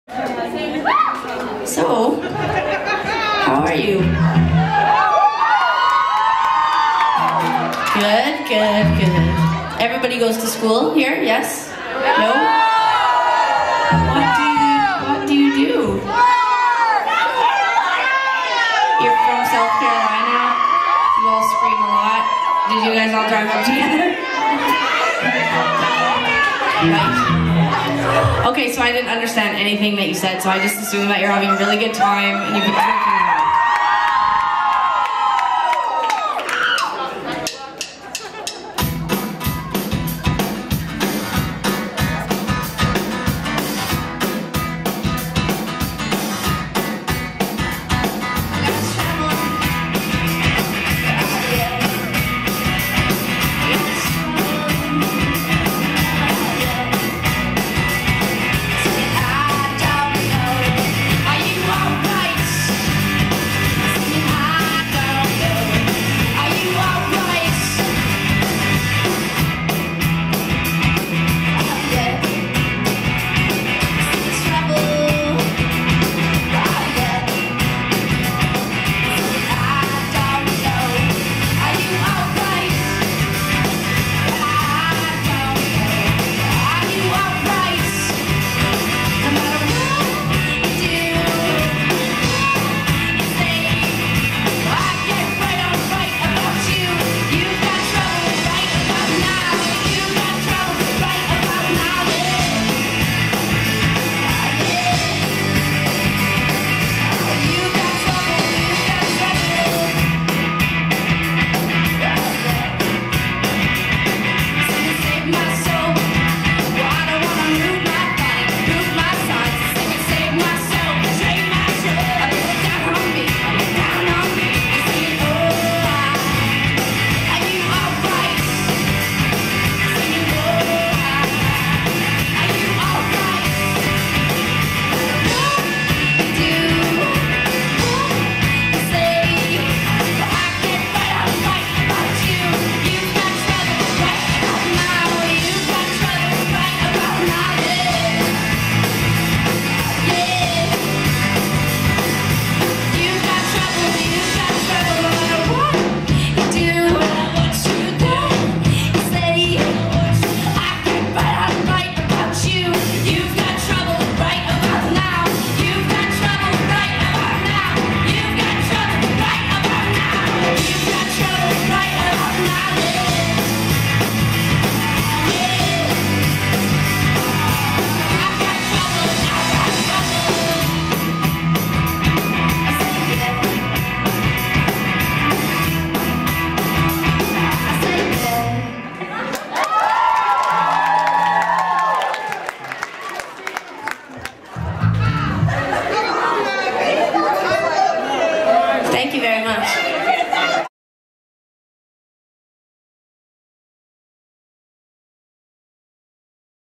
So, how are you? Good, good, good. Everybody goes to school here, yes? No? What do you do? You're from South Carolina? You all scream a lot? Did you guys all drive up together? Right. Okay, so I didn't understand anything that you said, so I just assumed that you're having a really good time and you've been drinking a lot. Thank you very much.